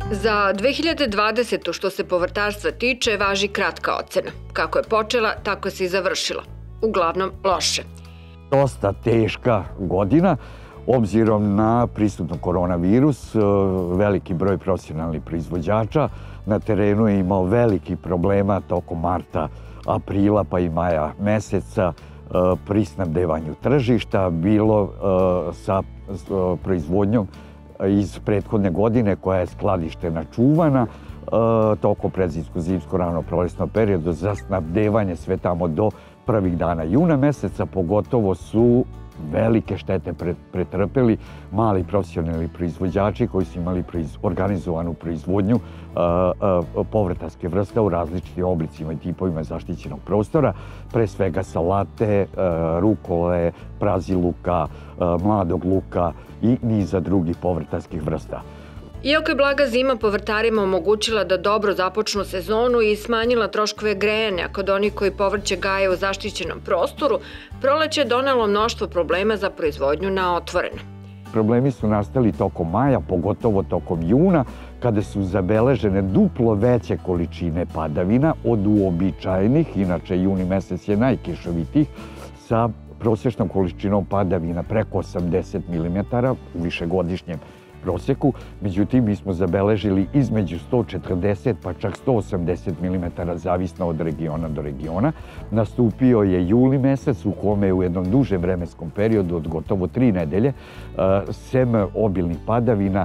Za 2020. što se povrtarstva tiče, važi kratka ocena. Kako je počela, tako se i završila. Uglavnom loše. Dosta teška godina, obzirom na prisutno koronavirus, veliki broj profesionalnih proizvođača na terenu je imao veliki problema tokom marta, aprila pa i maja meseca pri snabdevanju tržišta, bilo sa proizvodnjom iz prethodne godine koja je skladištena, čuvana tokom predzimsko-zimsko rano prolesnog perioda za snabdevanje sve tamo do prvih dana juna meseca. Pogotovo su velike štete pretrpeli mali profesionalni proizvođači koji su imali organizovanu proizvodnju povrtarske vrste u različitim oblicima i tipovima zaštićenog prostora, pre svega salate, rukole, praziluka, mladog luka i niza drugih povrtarskih vrsta. Iako je blaga zima povrtarima omogućila da dobro započnu sezonu i smanjila troškove grejanja kod onih koji povrće gaje u zaštićenom prostoru, proleće je donelo mnoštvo problema za proizvodnju na otvorenom. Problemi su nastali tokom maja, pogotovo tokom juna, kada su zabeležene duplo veće količine padavina od uobičajenih, inače juni mesec je najkišovitih, sa prosječnom količinom padavina preko 80 mm u višegodišnjem proseku. Međutim, mi smo zabeležili između 140 pa čak 180 mm zavisno od regiona do regiona. Nastupio je juli mesec u kome je u jednom dužem vremenskom periodu od gotovo 3 nedelje sem obilnih padavina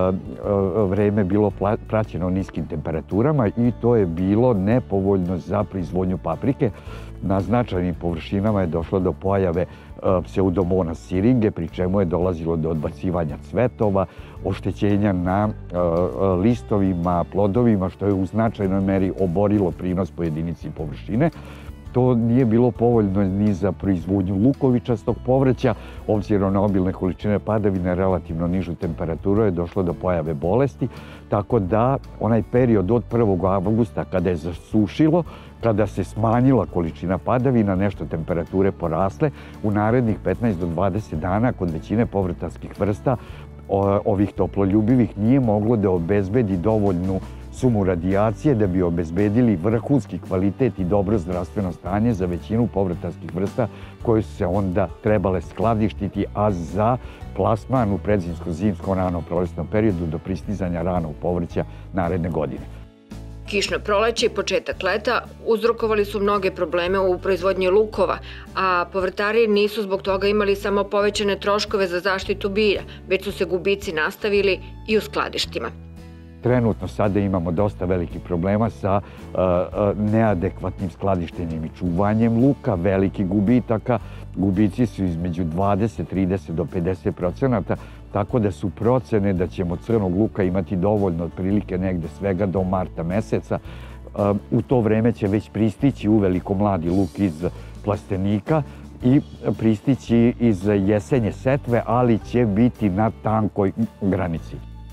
vreme bilo praćeno niskim temperaturama i to je bilo nepovoljno za proizvodnju paprike. Na značajnim površinama je došlo do pojave pseudomonas syringae, pri čemu je dolazilo do odbacivanja cvetova, oštećenja na listovima, plodovima, što je u značajnoj meri oborilo prinos po jedinici površine. To nije bilo povoljno ni za proizvodnju lukovičastog povrća, obzirom na obilne količine padavine, relativno nižu temperaturu je došlo do pojave bolesti, tako da onaj period od 1. avgusta kada je zasušilo, kada se smanjila količina padavina, nešto temperature porasle, u narednih 15 do 20 dana kod većine povrtarskih vrsta ovih toploljubivih nije moglo da obezbedi dovoljnu sumu radijacije da bi obezbedili vrhunski kvalitet i dobro zdravstveno stanje za većinu povrtarskih vrsta koje su se onda trebale skladištiti, a za plasman u predzimsko-zimskom rano prolesnom periodu do pristizanja ranog povrća naredne godine. Kišno proleće i početak leta uzrokovali su mnoge probleme u proizvodnji lukova, a povrtari nisu zbog toga imali samo povećane troškove za zaštitu bilja, već su se gubici nastavili i u skladištima. Trenutno sada imamo dosta velikih problema sa neadekvatnim skladištenjem i čuvanjem luka, velikih gubitaka. Gubici su između 20, 30 do 50%, tako da su procene da ćemo crnog luka imati dovoljno otprilike negde svega do marta meseca. U to vreme će već pristići uveliko mladi luk iz plastenika i pristići iz jesenje setve, ali će biti na tankoj granici.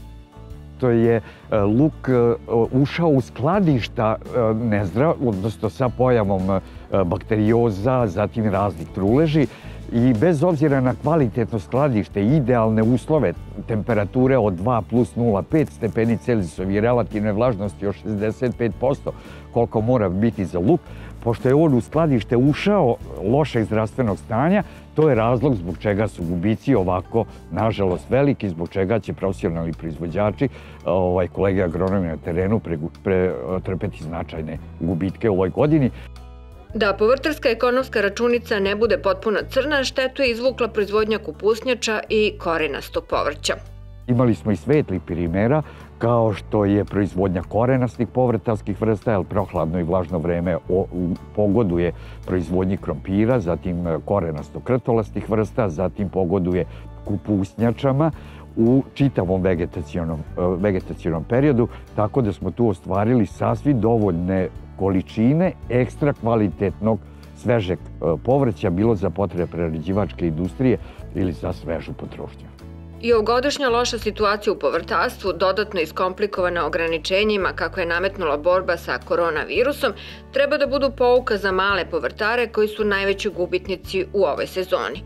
To je luk ušao u skladišta nezdrav, odnosno sa pojavom bakterioza, zatim raznih truleži i bez obzira na kvalitetno skladište, idealne uslove, temperature od 2 plus 0,5 stepeni Celzijusovi i relativne vlažnosti od 65%, koliko mora biti za luk, pošto je on u skladište ušao lošeg zdravstvenog stanja, to je razlog zbog čega su gubici ovako, nažalost, veliki, zbog čega će profesionalni proizvođači, kolege agronomi na terenu, pretrpeti značajne gubitke u ovoj godini. Da povrtarska ekonomska računica ne bude potpuno crna, štetu je izvukla proizvodnja kupusnjača i korenastog povrća. Imali smo i svetlih primera, kao što je proizvodnja korenastih povrtarskih vrsta, jer prohladno i vlažno vreme pogoduje proizvodnji krompira, zatim korenasto-krtolastih vrsta, zatim pogoduje kupusnjačama u čitavom vegetacionom periodu, tako da smo tu ostvarili sasvim dovoljne količine ekstra kvalitetnog svežeg povrća, bilo za potrebe prerađivačke industrije ili za svežu potrošnju. I ovogodišnja loša situacija u povrtarstvu, dodatno iskomplikovana ograničenjima kako je nametnula borba sa koronavirusom, treba da budu pouka za male povrtare koji su najveći gubitnici u ovoj sezoni.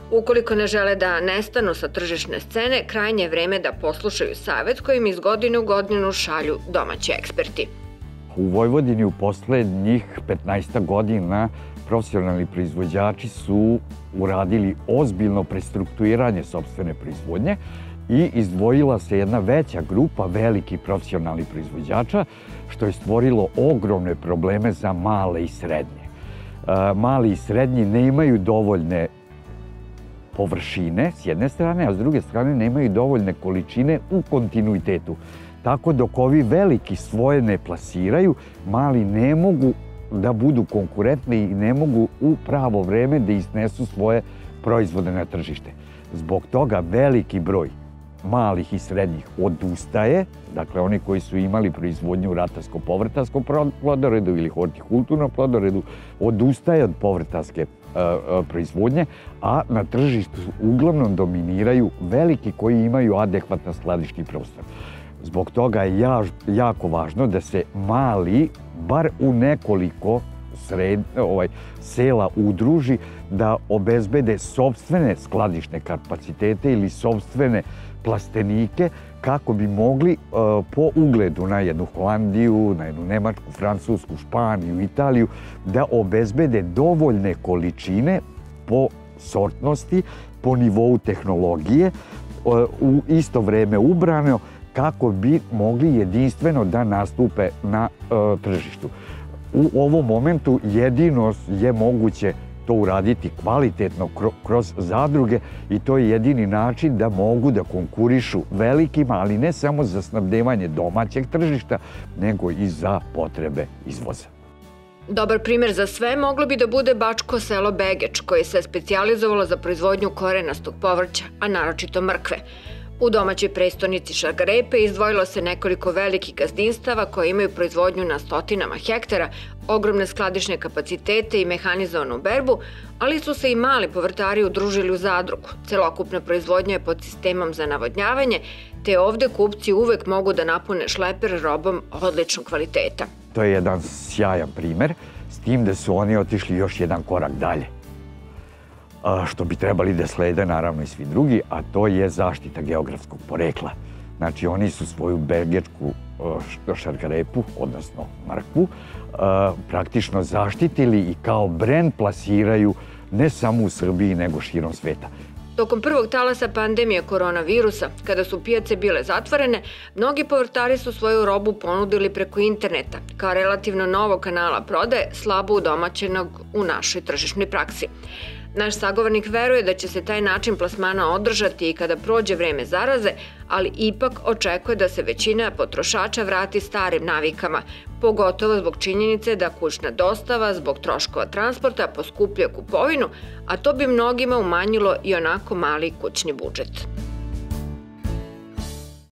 Ukoliko ne žele da nestanu sa tržišne scene, krajnje je vreme da poslušaju savet kojim iz godine u godinu šalju domaći eksperti. U Vojvodini u poslednjih 15 godina profesionalni proizvođači su uradili ozbiljno prestrukturiranje sopstvene proizvodnje i izdvojila se jedna veća grupa velikih profesionalnih proizvođača, što je stvorilo ogromne probleme za male i srednje. Mali i srednji ne imaju dovoljne površine s jedne strane, a s druge strane nemaju dovoljne količine u kontinuitetu. Tako dok ovi veliki svoje ne plasiraju, mali ne mogu da budu konkurentni i ne mogu u pravo vreme da iznesu svoje proizvode na tržište. Zbog toga veliki broj malih i srednjih odustaje, dakle oni koji su imali proizvodnju u ratarsko-povrtarskom plodoredu ili hortikulturnom plodoredu, odustaje od povrtarske proizvodnje, a na tržištu uglavnom dominiraju veliki koji imaju adekvatan skladišni prostor. Zbog toga je jako važno da se mali, bar u nekoliko sela udruži, da obezbede sopstvene skladišne kapacitete ili sopstvene plastenike kako bi mogli po ugledu na jednu Holandiju, na jednu Nemačku, Francusku, Španiju, Italiju, da obezbede dovoljne količine po sortnosti, po nivou tehnologije, u isto vreme ubrano, kako bi mogli jedinstveno da nastupe na tržištu. U ovom momentu jedino je moguće to uraditi kvalitetno kroz zadruge i to je jedini način da mogu da konkurišu velikima, ali ne samo za snabdevanje domaćeg tržišta, nego i za potrebe izvoza. Dobar primer za sve moglo bi da bude bačko selo Begeč, koje se specijalizovalo za proizvodnju korenastog povrća, a naročito mrkve. U domaćoj prestonici Šargarepe izdvojilo se nekoliko velikih gazdinstava koje imaju proizvodnju na stotinama hektara, ogromne skladišne kapacitete i mehanizovanu berbu, ali su se i mali povrtari udružili u zadrugu. Celokupna proizvodnja je pod sistemom za navodnjavanje, te ovde kupci uvek mogu da napune šleper robom odličnog kvaliteta. To je jedan sjajan primer, s tim da su oni otišli još jedan korak dalje. Što bi trebali da slede naravno i svi drugi, a to je zaštita geografskog porekla. Znači, oni su svoju begečku šargarepu, odnosno mrkvu, praktično zaštitili i kao brend plasiraju ne samo u Srbiji, nego širom sveta. Tokom prvog talasa pandemije koronavirusa, kada su pijace bile zatvorene, mnogi povrtari su svoju robu ponudili preko interneta, kao relativno novog kanala prodaje, slabo udomaćenog u našoj tržišnoj praksi. Naš sagovornik veruje da će se taj način plasmana održati i kada prođe vreme zaraze, ali ipak očekuje da se većina potrošača vrati starim navikama, pogotovo zbog činjenice da kućna dostava zbog troškova transporta poskuplja kupovinu, a to bi mnogima umanjilo i onako mali kućni budžet.